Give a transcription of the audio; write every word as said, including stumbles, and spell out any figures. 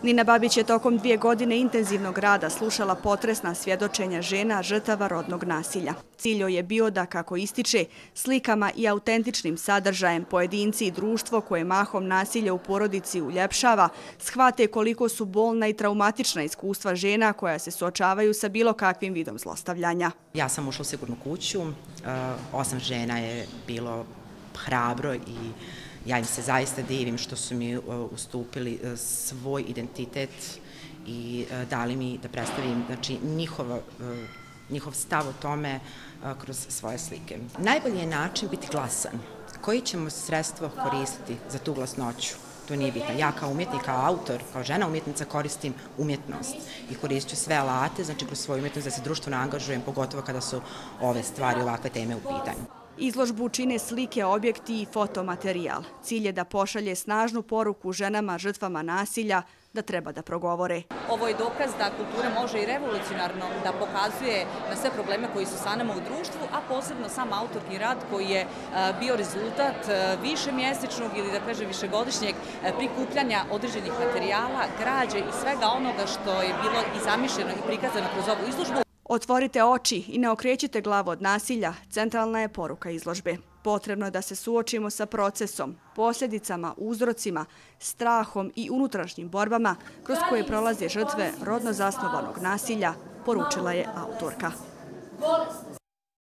Nina Babić je tokom dvije godine intenzivnog rada slušala potresna svjedočenja žena žrtava rodnog nasilja. Cilj joj je bio da, kako ističe, slikama i autentičnim sadržajem pojedinci i društvo koje mahom nasilje u porodici uljepšava, shvate koliko su bolna i traumatična iskustva žena koja se suočavaju sa bilo kakvim vidom zlostavljanja. Ja sam ušla u sigurnu kuću, osam žena je bilo hrabro i ja im se zaista divim što su mi ustupili svoj identitet i dali mi da predstavim, znači, njihova, njihov stav o tome kroz svoje slike. Najbolji je način biti glasan. Koji ćemo sredstvo koristiti za tu glasnoću? To nije bitno. Ja kao umjetnik, kao autor, kao žena umjetnica koristim umjetnost i koristit ću sve alate, znači kroz svoju umjetnost da se društveno angažujem, pogotovo kada su ove stvari, ovakve teme u pitanju. Izložbu čine slike, objekti i fotomaterijal. Cilj je da pošalje snažnu poruku ženama žrtvama nasilja da treba da progovore. Ovo je dokaz da kultura može i revolucionarno da pokazuje na sve probleme koji su sa nama u društvu, a posebno sam autorski rad koji je bio rezultat višemjesečnog ili da kaže višegodišnjeg prikupljanja određenih materijala, građe i svega onoga što je bilo i zamišljeno i prikazano kroz ovu izložbu. Otvorite oči i ne okrećite glavu od nasilja, centralna je poruka izložbe. Potrebno je da se suočimo sa procesom, posljedicama, uzrocima, strahom i unutrašnjim borbama kroz koje prolaze žrtve rodno zasnovanog nasilja, poručila je autorka.